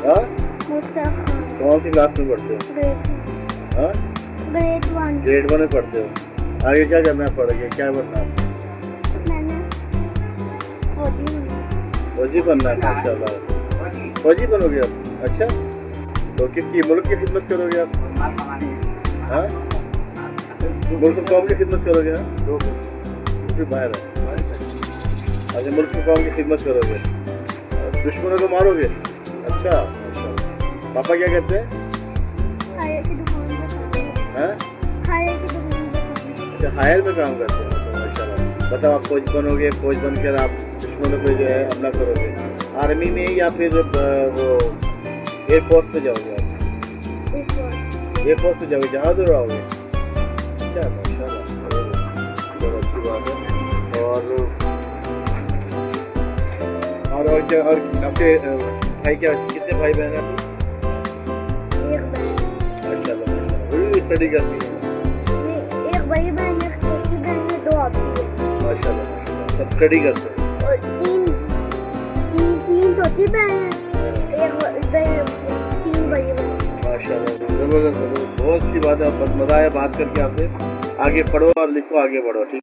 हाँ? मुस्तफ़ा खान। कौन सी क्लास में पढ़ते हो? हाँ? ग्रेड 1 में पढ़ते हो। आगे क्या करना है पढ़ के, क्या बनना है? मैंने फौजी बनना है। माशाल्लाह, फौजी बनोगे आप? अच्छा, तो किसकी, मुल्क की खिदमत करोगे आप? हाँ, मुल्क कौम की खिदमत करोगे? फिर बाहर है। अच्छा, मुल्क कौम की खिदमत करोगे, दुश्मनों को मारोगे? अच्छा, पापा क्या कहते हैं? अच्छा, हायर में काम करते हैं। माशाल्लाह, बताओ आप फौज बनोगे, फौज बनकर आप दुश्मनों को जो है हमला करोगे, आर्मी में या फिर वो एयरफोर्स पे जाओगे? आप एयरफोर्स पे जाओगे, जहाज उड़ाओगे? अच्छा, माशाल्लाह, बहुत अच्छी बात है। और क्या, और आपके भाई क्या, कितने भाई बहन हैं आपके? अच्छा, वो भी स्टडी करती है? एक बड़ी बहन है, छोटी बहन है, 2 आप है। माशाल्लाह, सब स्टडी करते हैं। और तीन छोटी बहन है, 3 बड़ी बहन। माशाल्लाह, जबरदस्त, बहुत सी बात है। मज़ा आया बात करके आपसे। आगे पढ़ो और लिखो, आगे बढ़ो, ठीक है।